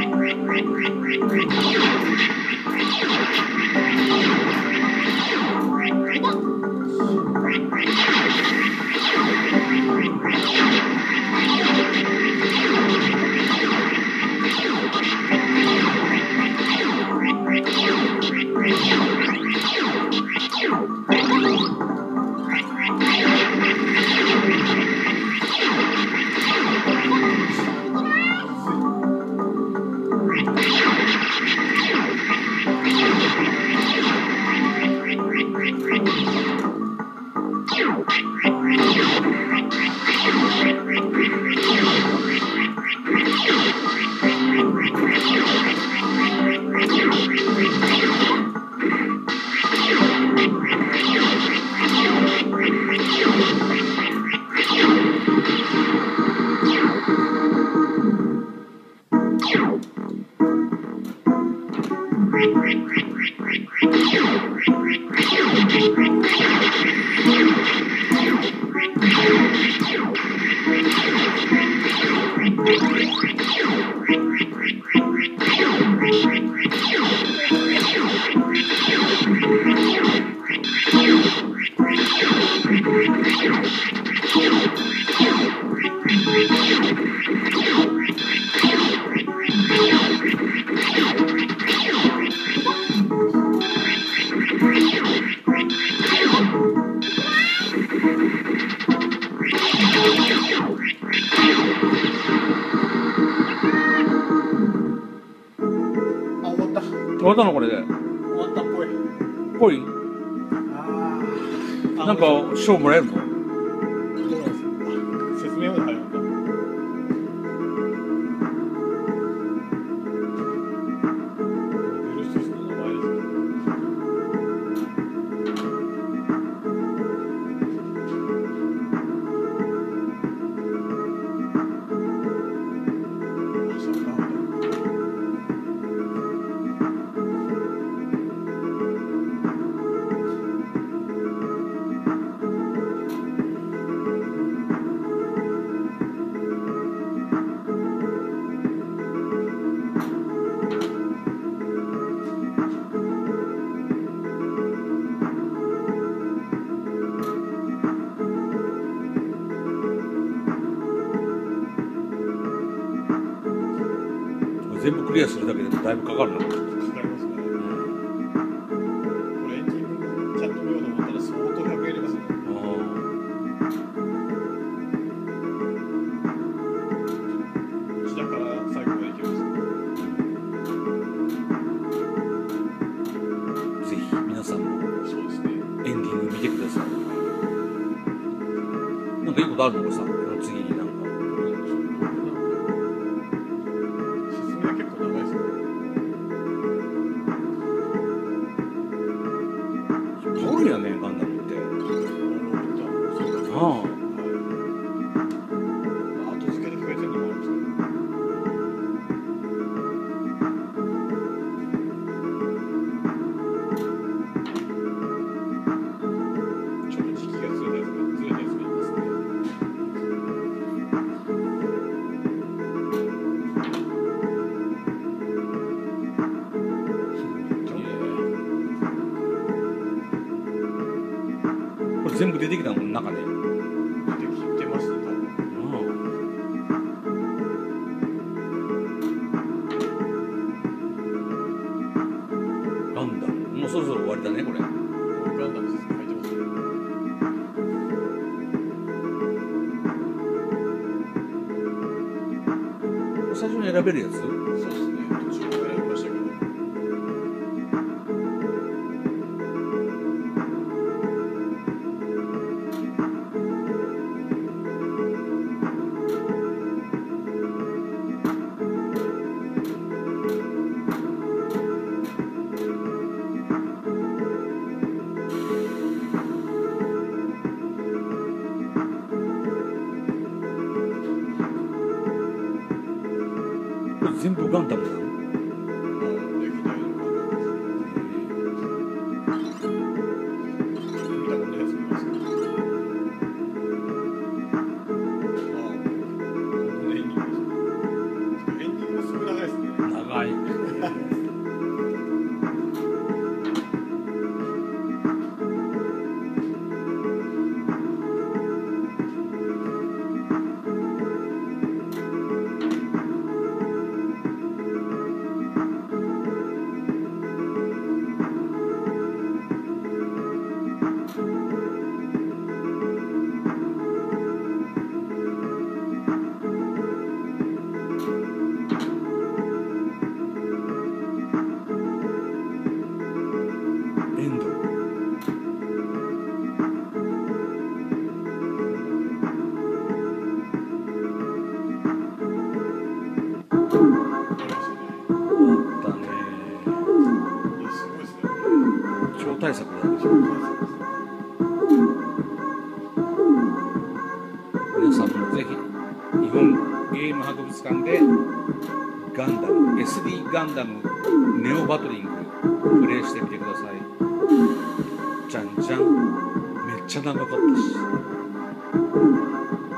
終わったのこれで。 終わったっぽい。 ぽい？ あなんか賞もらえるの？ どうなんですか。説明まで入るんだ。ブルースースの名前です。 全部クリアするだけでもだいぶかかるな。 かかりますね。これエンディングちゃんと見ようと思ったら相当100円いりますね。1だから最後までいけます。 ぜひ皆さんもそうですね。 エンディング見てください。なんかいいことあるのかさ、この次になんか。 説明結構長いですね。 買うんやね、ガンダムって。ああ。 後付けで増えてるのもあるんですけど。ちょっと時期がずれたやつがいますね。 これ全部出てきたのこの中で。 出てきてますね、多分。 ガンダム。もうそろそろ終わりだね、これ。 ガンダム説明書いてますね。 最初に選べるやつ？ そうですね。途中から選びましたけど。 これ全部ガンダムなの？ 歴代のガンダムです。見たことないやつ見ますね。このエンディングですね。エンディングもすごい長いですね。 長大作なんでしょ。皆さんもぜひ日本ゲーム博物館でガンダム SD ガンダムネオバトリングプレイしてみてください。じゃんじゃん、めっちゃ長かったし。